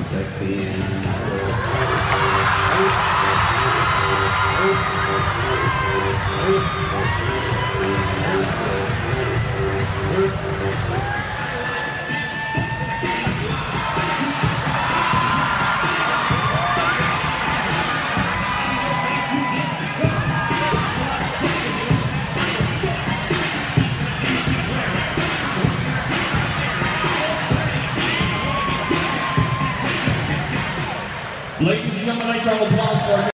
sexy and Ladies and gentlemen, nice round of applause for